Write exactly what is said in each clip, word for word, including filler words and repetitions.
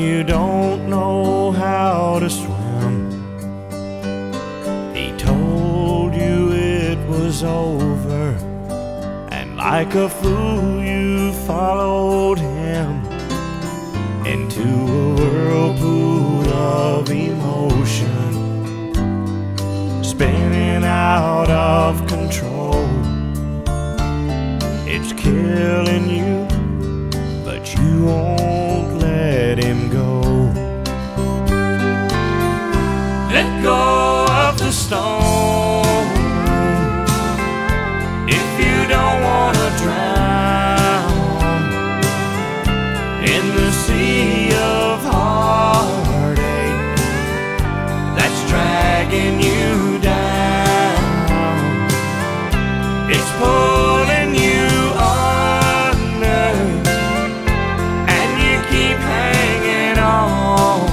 you don't know how to swim. He told you it was over, and like a fool you followed him into a whirlpool of emotion, spinning out of control. It's killing you, but you won't let him go. Let go of the stone if you don't want to drown in the sea of heartache that's dragging you down. It's pulling you under, and you keep hanging on.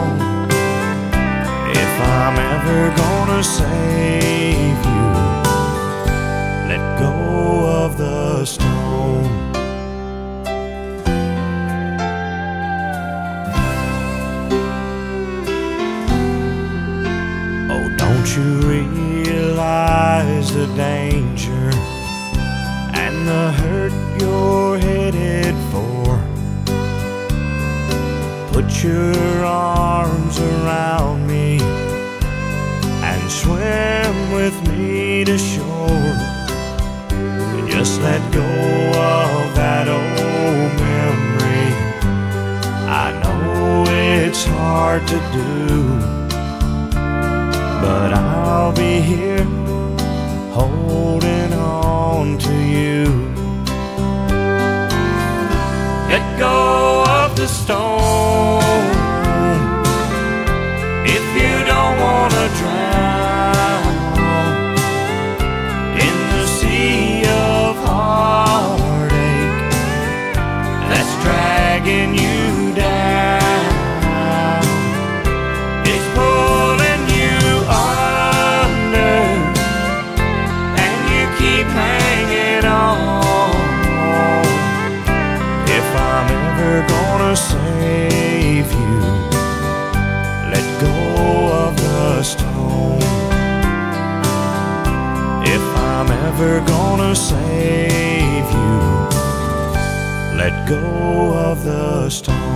If I'm ever gonna save you, let go of the stone. Oh, don't you realize the danger and the hurt you're headed for? Put your arms around me and swim with me to shore. Just let go of that old memory. I know it's hard to do, but I'll be here holding on to you. Let go of the stone if you don't want to drown in the sea of heartache that's dragging you down. It's pulling you under, and you keep hanging on. If I'm ever gonna save you, let go of the stone. If I'm ever gonna save you, let go of the stone.